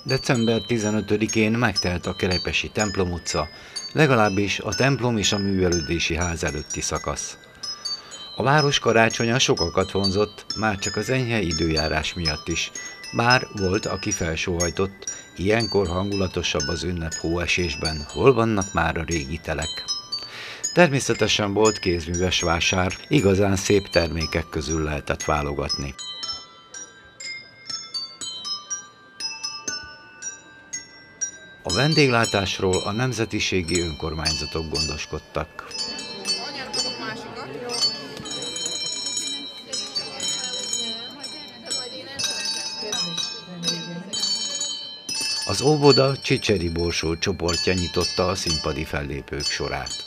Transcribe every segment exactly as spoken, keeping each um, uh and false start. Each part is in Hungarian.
december tizenötödikén megtelt a Kerepesi templom utca, legalábbis a templom és a művelődési ház előtti szakasz. A város karácsonya sokakat vonzott, már csak az enyhe időjárás miatt is, bár volt, aki felsóhajtott, ilyenkor hangulatosabb az ünnep hóesésben, hol vannak már a régi telek. Természetesen volt kézműves vásár, igazán szép termékek közül lehetett válogatni. A vendéglátásról a nemzetiségi önkormányzatok gondoskodtak. Az óvoda Csicseri Borsó csoportja nyitotta a színpadi fellépők sorát.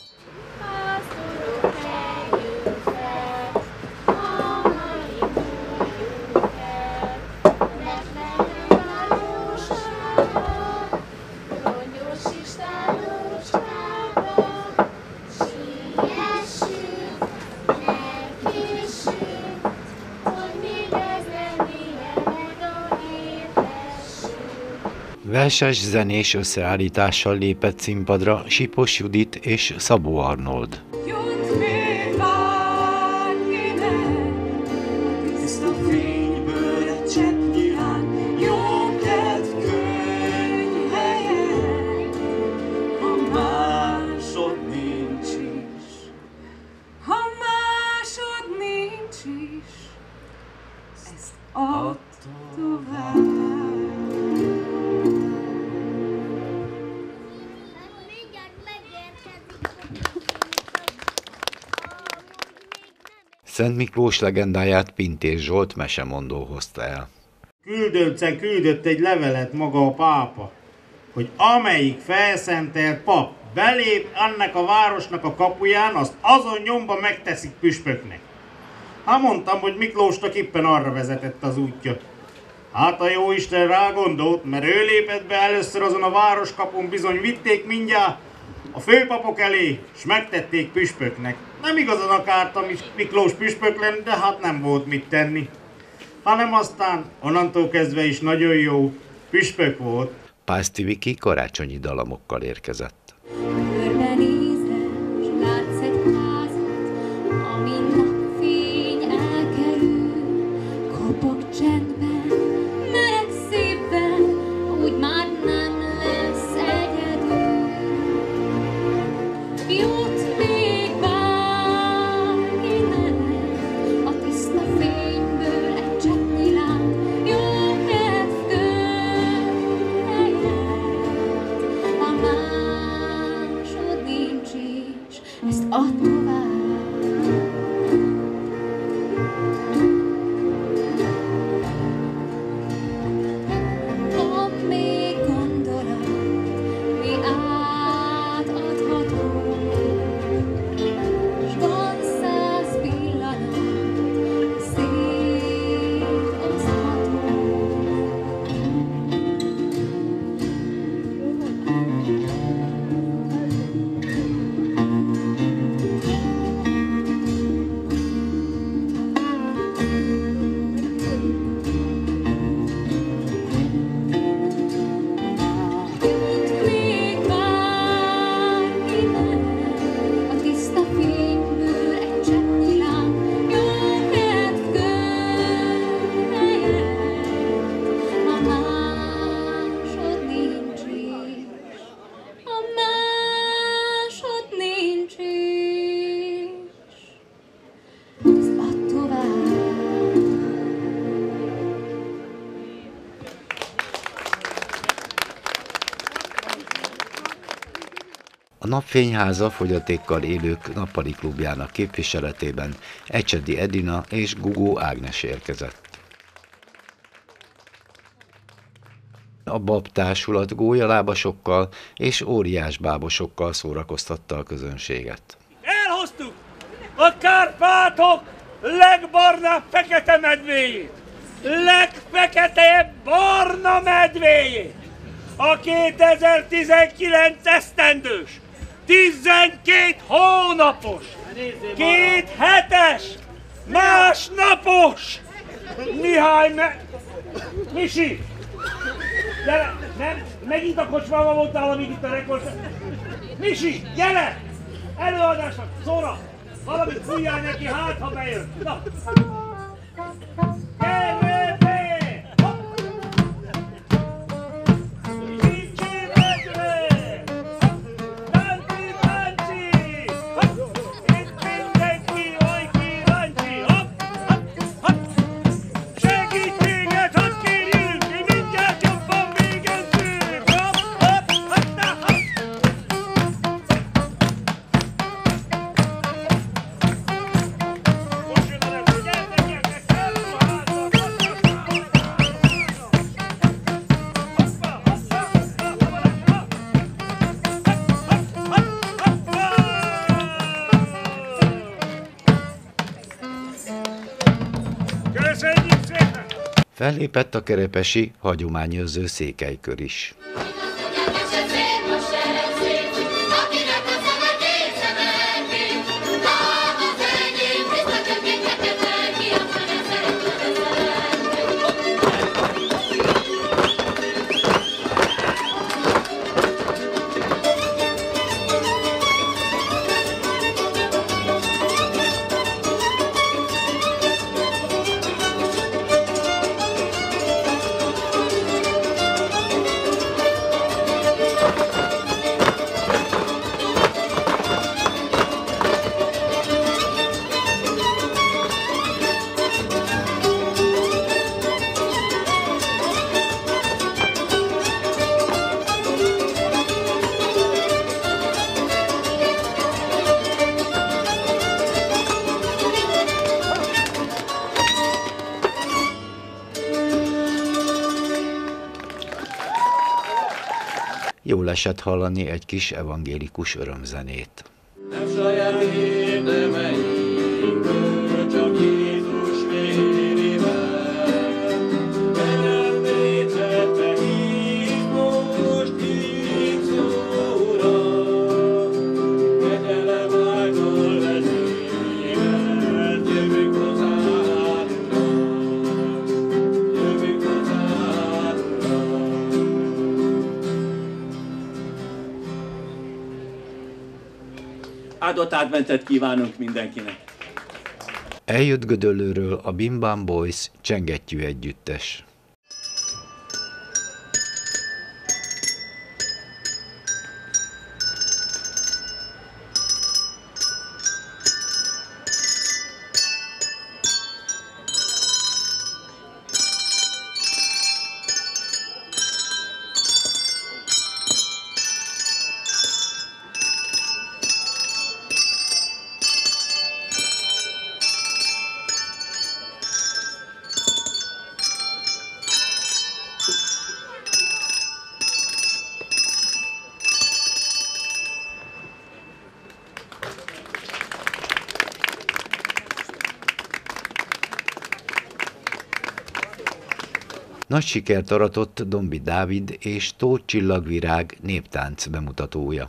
Verses zenés összeállítással lépett színpadra Sipos Judit és Szabó Arnold. Szent Miklós legendáját Pintér Zsolt mesemondó hozta el. Küldöncen küldött egy levelet maga a pápa, hogy amelyik felszentelt pap belép ennek a városnak a kapuján, azt azon nyomba megteszik püspöknek. Hát mondtam, hogy Miklósnak éppen arra vezetett az útja. Hát a jóisten rá gondolt, mert ő lépett be először azon a városkapun, bizony vitték mindjárt a főpapok elé, és megtették püspöknek. Nem igazán akartam Miklós püspök lenni, de hát nem volt mit tenni. Hanem aztán onnantól kezdve is nagyon jó püspök volt. Pászti Viki karácsonyi dalamokkal érkezett. A Napfényháza fogyatékkal élők nappali klubjának képviseletében Ecsedi Edina és Gugó Ágnes érkezett. A bab társulat gólyalábasokkal és óriás bábosokkal szórakoztatta a közönséget. Elhoztuk a Kárpátok legbarnább fekete medvéjét, legfeketebb barna medvéjét, a kétezer-tizenkilenc esztendős, tizenkét hónapos, két hetes, másnapos Mihály me... Misi, de Megint a kocsmában voltál, amíg itt a rekord... Misi, gyere! Előadásnak, Zora! Valamit fújjál neki, hát ha bejön! Na! Gervényi! Hopp! Kicsi medve! Tánci, tánci! Hopp! Itt mindenki oly kíváncsi! Hopp! Hopp! Hopp! Segítséget hadd kérjünk! Mi mindjárt jobban végezzünk! Hopp! Hopp! Hopp! Na, hopp! Most jön a repül, gyertek, gyertek! Felruházva! Hoppá! Hoppá! Hoppá! Hopp! Hopp! Hopp! Hoppá! Köszönjük szépen! Fellépett a kerepesi hagyományőrző székelykör is. Jól esett hallani egy kis evangélikus örömzenét. Nem saját érdemeinkből, csak Jézus vérével. Kegyelmét tette hív most így szóra. Kegyelem által vezérelt, jövünk hozzád, jövünk hozzád, áldott adventet kívánunk mindenkinek! Eljött Gödöllőről a Bim Bam Boys csengettyű együttes. Nagy sikert aratott Dombi Dávid és Tóth Csillagvirág néptánc bemutatója.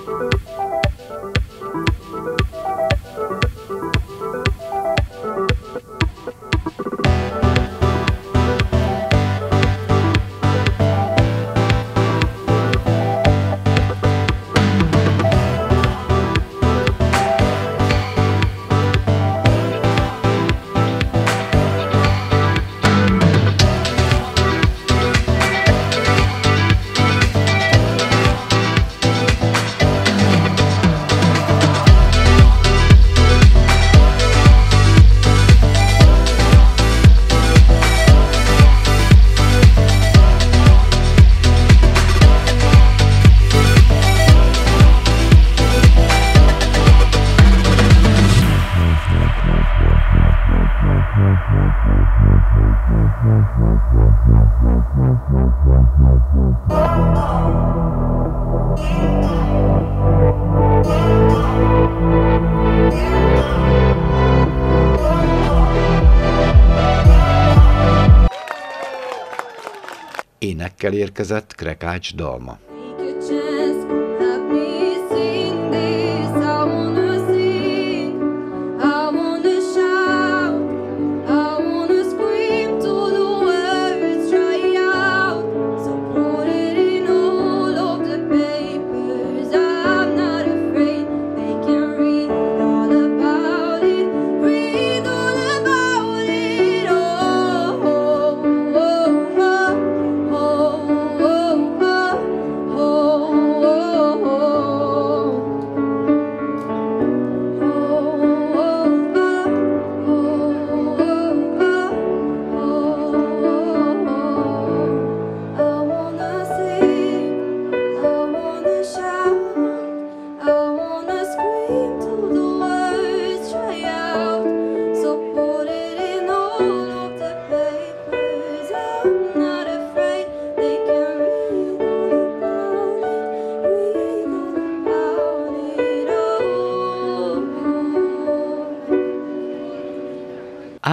Énekkel érkezett Krekács Dalma. Know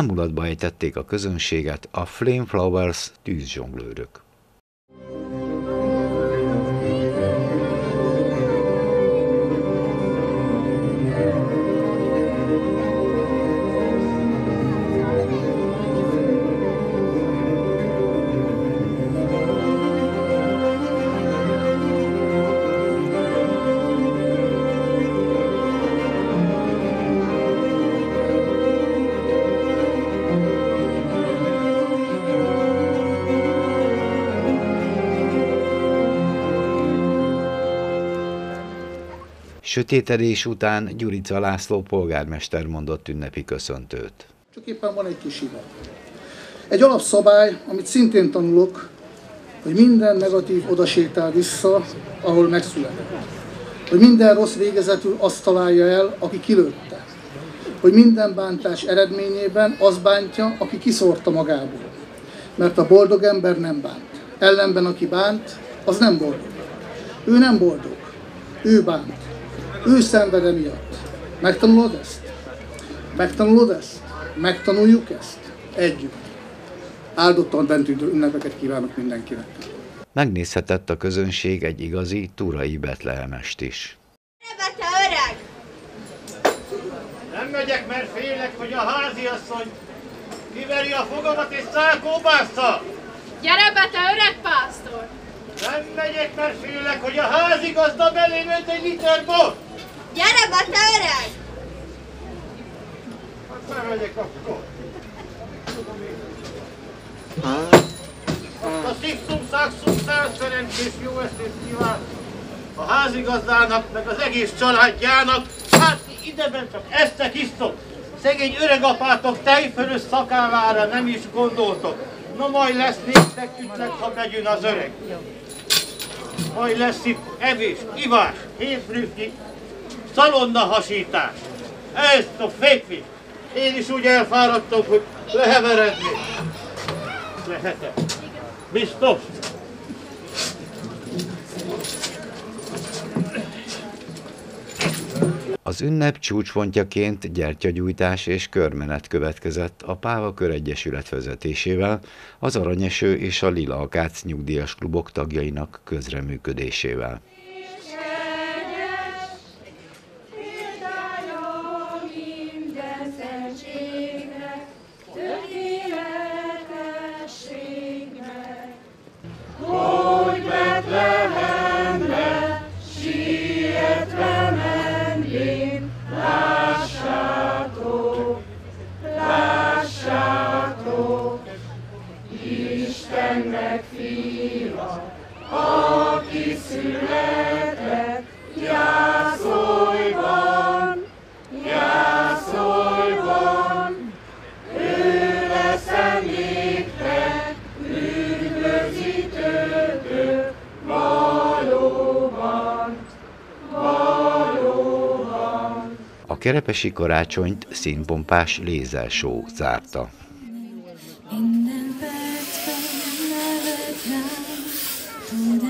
Bámulatba ejtették a közönséget a Flameflowers tűzzsonglőrök. Sötétedés után Gyurica László polgármester mondott ünnepi köszöntőt. Csak éppen van egy kis hiba. Egy alapszabály, amit szintén tanulok, hogy minden negatív odasétál vissza, ahol megszületett. Hogy minden rossz végezetül azt találja el, aki kilőtte. Hogy minden bántás eredményében az bántja, aki kiszórta magából. Mert a boldog ember nem bánt. Ellenben aki bánt, az nem boldog. Ő nem boldog. Ő bánt. Ő szenved emiatt. Megtanulod ezt? Megtanulod ezt? Megtanuljuk ezt? Együtt. Áldott adventi ünnepeket kívánok mindenkinek. Megnézhetett a közönség egy igazi turai betlehemest is. Gyere be, te öreg! Nem megyek, mert félek, hogy a háziasszony kiveri a fogamat és szákóbássza! Gyere be, te öreg pásztor! Nem megyek, mert félek, hogy a házigazda belém önt egy liter bort! Gyere be, te öreg! Hát nem megyek akkor. A szikszum, szakszum, száz szerencsés jó estét kíván a házigazdának, meg az egész családjának. Hát ideben csak eztek, isztok. Szegény öregapátok tejfölös szakávára nem is gondoltok. Na majd lesz néktek ütlet, ha megyünk az öreg. Majd lesz itt evés, ivás, hétbrüfnyi, szalonnahasítás. Ez a fekvés. Én is úgy elfáradtam, hogy leheveredni. Lehetek. Biztos? Az ünnep csúcspontjaként gyertyagyújtás és körmenet következett a Pávakör Egyesület vezetésével, az Aranyeső és a Lila Akác nyugdíjas klubok tagjainak közreműködésével. Istennek fia, aki született Jászolban, Jászolban. Ő lesz néktek üdvözítőtök valóban, valóban. A kerepesi karácsonyt színpompás lézershow zárta. Minden percben nevet rám,